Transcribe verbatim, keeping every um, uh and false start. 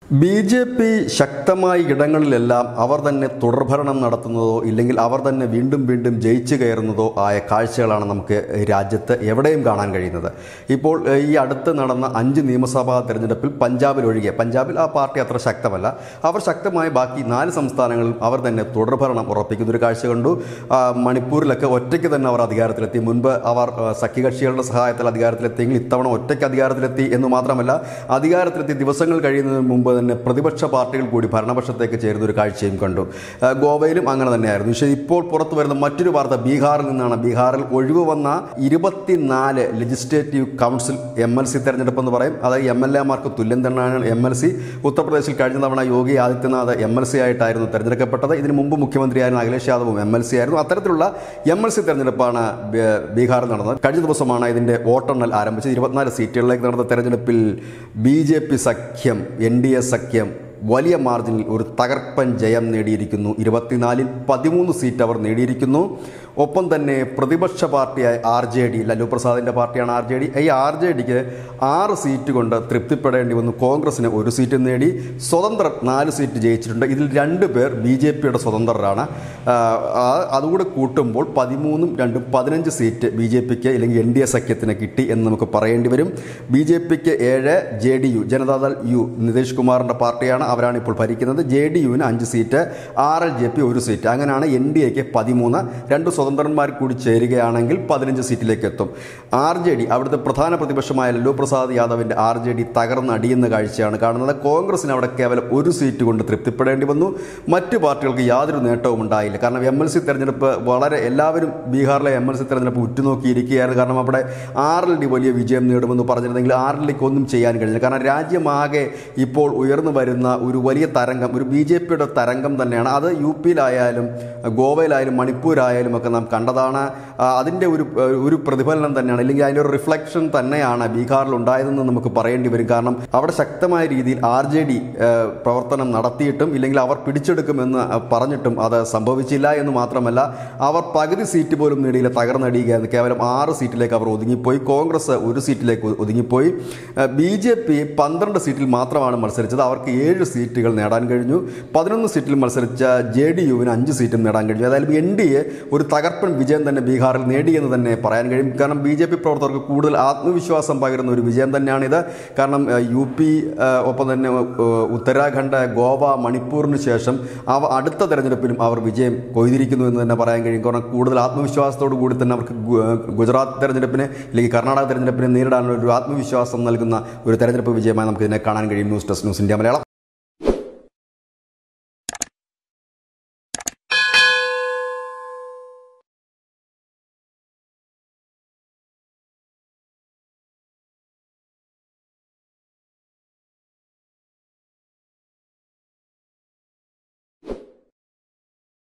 B J P ശക്തമായ ഇടങ്ങളിലെല്ലാം അവർ തന്നെ തുടർഭരണം നടത്തുന്നതോ ഇല്ലെങ്കിൽ അവർ തന്നെ വീണ്ടും വീണ്ടും ജയിച്ചു കയറുന്നതോ ആയ കാഴ്ചകളാണ് നമുക്ക് രാജ്യത്ത് എവിടെയും കാണാൻ കഴിയുന്നത്. ഇപ്പോൾ ഈ അടുത്ത് നടന്ന അഞ്ച് നിയമസഭാ തെരഞ്ഞെടുപ്പിൽ പഞ്ചാബിൽ ഒഴികെ, പഞ്ചാബിൽ ആ പാർട്ടി അത്ര ശക്തമല്ല, അവർ ശക്തമായ ബാക്കി നാല് സംസ്ഥാനങ്ങളിലും അവർ തന്നെ തുടർഭരണം ഉറപ്പിക്കുന്നൊരു കാഴ്ച കണ്ടു. മണിപ്പൂരിലൊക്കെ ഒറ്റയ്ക്ക് തന്നെ അവർ അധികാരത്തിലെത്തി. മുൻപ് അവർ സഖ്യകക്ഷികളുടെ സഹായത്തിൽ അധികാരത്തിലെത്തിയെങ്കിൽ ഇത്തവണ ഒറ്റയ്ക്ക് അധികാരത്തിലെത്തി എന്ന് മാത്രമല്ല, അധികാരത്തിലെത്തി ദിവസങ്ങൾ കഴിയുന്നതിന് മുമ്പ് തന്നെ പ്രതിപക്ഷ പാർട്ടികൾ കൂടി ഭരണപക്ഷത്തേക്ക് ചേരുന്ന ഒരു കാഴ്ചയും കണ്ടു. ഗോവയിലും അങ്ങനെ തന്നെയായിരുന്നു. പക്ഷേ ഇപ്പോൾ പുറത്തു വരുന്ന മറ്റൊരു വാർത്ത ബീഹാറിൽ നിന്നാണ്. ബീഹാറിൽ ഒഴിവ് വന്ന ഇരുപത്തിനാല് legislative council M L C തെരഞ്ഞെടുപ്പ് എന്ന് പറയും. അതായത് എം എൽ എമാർക്ക് തുല്യം തന്നെയാണ് എം എൽ സി. ഉത്തർപ്രദേശിൽ കഴിഞ്ഞ തവണ Yogi Adityanath M L C ആയിട്ടായിരുന്നു തെരഞ്ഞെടുക്കപ്പെട്ടത്. ഇതിനു മുമ്പ് മുഖ്യമന്ത്രിയായിരുന്ന അഖിലേഷ് യാദവും എം എൽ സി ആയിരുന്നു. അത്തരത്തിലുള്ള എം എൽ സി തെരഞ്ഞെടുപ്പാണ് ബീഹാറിൽ നടന്നത്. കഴിഞ്ഞ ദിവസമാണ് ഇതിൻ്റെ വോട്ടെണ്ണൽ ആരംഭിച്ചത്. ഇരുപത്തിനാല് സീറ്റുകളിലേക്ക് നടന്ന തെരഞ്ഞെടുപ്പിൽ ബി ജെ പി സഖ്യം, എൻ ഡി എ സഖ്യം വലിയ മാർജിനിൽ ഒരു തകർപ്പൻ ജയം നേടിയിരിക്കുന്നു. ഇരുപത്തിനാലിൽ പതിമൂന്ന് സീറ്റ് അവർ നേടിയിരിക്കുന്നു. ഒപ്പം തന്നെ പ്രതിപക്ഷ പാർട്ടിയായ ആർ ജെ ഡി, ലല്ലു പ്രസാദിൻ്റെ പാർട്ടിയാണ് ആർ ജെ ഡി. ഈ ആർ ജെ ഡിക്ക് ആറ് സീറ്റ് കൊണ്ട് തൃപ്തിപ്പെടേണ്ടി വന്നു. കോൺഗ്രസിന് ഒരു സീറ്റ് നേടി. സ്വതന്ത്രർ നാല് സീറ്റ് ജയിച്ചിട്ടുണ്ട്. ഇതിൽ രണ്ട് പേർ ബി ജെ പിയുടെ സ്വതന്ത്രരാണ്. അതുകൂടെ കൂട്ടുമ്പോൾ പതിമൂന്നും രണ്ടും പതിനഞ്ച് സീറ്റ് ബി ജെ പിക്ക് അല്ലെങ്കിൽ എൻ ഡി എ സഖ്യത്തിന് കിട്ടി എന്ന് നമുക്ക് പറയേണ്ടി വരും. ബി ജെ പിക്ക് ഏഴ്, J D U Janata Dal U Nitish കുമാറിൻ്റെ പാർട്ടിയാണ്, അവരാണ് ഇപ്പോൾ ഭരിക്കുന്നത്. ജെ ഡി യുവിന് അഞ്ച് seat, R L J P ഒരു സീറ്റ്. അങ്ങനെയാണ് എൻ ഡി എക്ക് പതിമൂന്ന്. രണ്ട് സ്വതന്ത്രന്മാർ കൂടി ചേരുകയാണെങ്കിൽ പതിനഞ്ച് സീറ്റിലേക്ക് എത്തും. ആർ ജെ ഡി, അവിടുത്തെ പ്രധാന പ്രതിപക്ഷമായ ലല്ലു പ്രസാദ് യാദവിൻ്റെ ആർ ജെ ഡി തകർന്നടിയുന്ന കാഴ്ചയാണ് കാണുന്നത്. കോൺഗ്രസിന് അവിടെ കേവലം ഒരു സീറ്റ് കൊണ്ട് തൃപ്തിപ്പെടേണ്ടി വന്നു. മറ്റു പാർട്ടികൾക്ക് യാതൊരു നേട്ടവും ഉണ്ടായില്ല. കാരണം എം എൽ സി തെരഞ്ഞെടുപ്പ് വളരെ എല്ലാവരും ബീഹാറിലെ എം എൽ സി തെരഞ്ഞെടുപ്പ് ഉറ്റുനോക്കിയിരിക്കുകയായിരുന്നു. കാരണം അവിടെ ആർ എൽ ഡി വലിയ വിജയം നേടുമെന്ന് പറഞ്ഞിരുന്നെങ്കിൽ ആർ എൽ ഡിക്ക് ഒന്നും ചെയ്യാൻ കഴിഞ്ഞില്ല. കാരണം രാജ്യമാകെ ഇപ്പോൾ ഉയർന്നു വരുന്ന ഒരു വലിയ തരംഗം, ഒരു ബി ജെ പിയുടെ തരംഗം തന്നെയാണ്. അത് യു പിയിലായാലും ഗോവയിലായാലും മണിപ്പൂരായാലും ഒക്കെ നാം കണ്ടതാണ്. അതിൻ്റെ ഒരു ഒരു പ്രതിഫലനം തന്നെയാണ്, അല്ലെങ്കിൽ അതിൻ്റെ ഒരു റിഫ്ലക്ഷൻ തന്നെയാണ് ബീഹാറിൽ ഉണ്ടായതെന്ന് നമുക്ക് പറയേണ്ടി വരും. കാരണം അവിടെ ശക്തമായ രീതിയിൽ ആർ ജെ ഡി പ്രവർത്തനം നടത്തിയിട്ടും ഇല്ലെങ്കിൽ അവർ പിടിച്ചെടുക്കുമെന്ന് പറഞ്ഞിട്ടും അത് സംഭവിച്ചില്ല എന്ന് മാത്രമല്ല, അവർ പകുതി സീറ്റ് പോലും നേടിയില്ല, തകർന്നടിയുകയായിരുന്നു. കേവലം ആറ് സീറ്റിലേക്ക് അവർ ഒതുങ്ങിപ്പോയി. കോൺഗ്രസ് ഒരു സീറ്റിലേക്ക് ഒതുങ്ങിപ്പോയി. ബി ജെ പി പന്ത്രണ്ട് സീറ്റിൽ മാത്രമാണ് മത്സരിച്ചത്. അവർക്ക് ഏഴ് സീറ്റുകൾ നേടാൻ കഴിഞ്ഞു. പതിനൊന്ന് സീറ്റിൽ മത്സരിച്ച ജെ ഡി യുവിന് അഞ്ച് സീറ്റും നേടാൻ കഴിഞ്ഞു. അതായത് എൻ ഡി എ ഒരു തകർപ്പൻ വിജയം തന്നെ ബീഹാറിൽ നേടിയെന്ന് തന്നെ പറയാൻ കഴിയും. കാരണം ബി ജെ പി പ്രവർത്തകർക്ക് കൂടുതൽ ആത്മവിശ്വാസം പകരുന്ന ഒരു വിജയം തന്നെയാണിത്. കാരണം യു പി, ഒപ്പം തന്നെ ഉത്തരാഖണ്ഡ്, ഗോവ, മണിപ്പൂറിന് ശേഷം അവ അടുത്ത തെരഞ്ഞെടുപ്പിലും അവർ വിജയം കൊയ്തിരിക്കുന്നു എന്ന് തന്നെ പറയാൻ കഴിയും. കാരണം കൂടുതൽ ആത്മവിശ്വാസത്തോടു കൂടി തന്നെ അവർക്ക് ഗുജറാത്ത് തെരഞ്ഞെടുപ്പിനെ അല്ലെങ്കിൽ കർണാടക തെരഞ്ഞെടുപ്പിനെ നേരിടാനുള്ള ഒരു ആത്മവിശ്വാസം നൽകുന്ന ഒരു തെരഞ്ഞെടുപ്പ് വിജയമായി നമുക്ക് ഇതിനെ കാണാൻ കഴിയും. News desk, news India Malayalam.